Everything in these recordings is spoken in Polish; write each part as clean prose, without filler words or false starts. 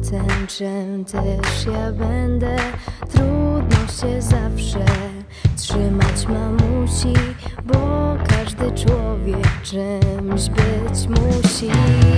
tęczę też ja będę. Trudno się zawsze trzymać musi, bo każdy człowiek czymś być musi.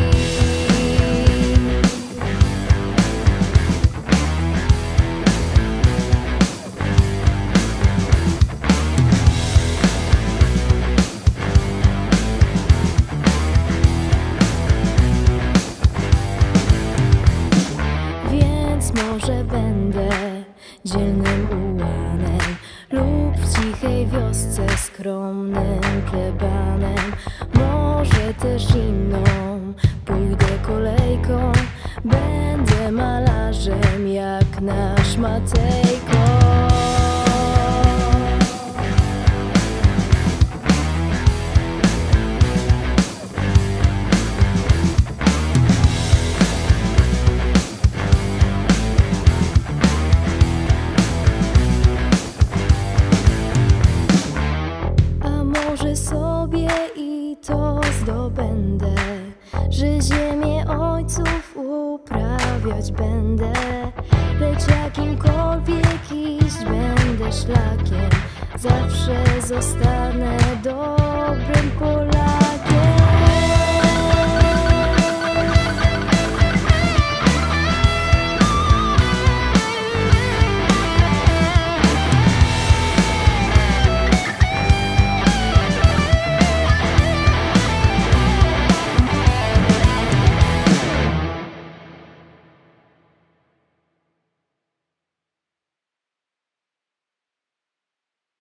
Może będę dzielnym ułanem lub w cichej wiosce skromnym plebanem. Może też inną pójdę kolejką, będę malarzem jak nasz Matejko. Może sobie i to zdobędę, że ziemię ojców uprawiać będę. Lecz jakimkolwiek iść będę szlakiem, zawsze zostanę dobrym Polakiem.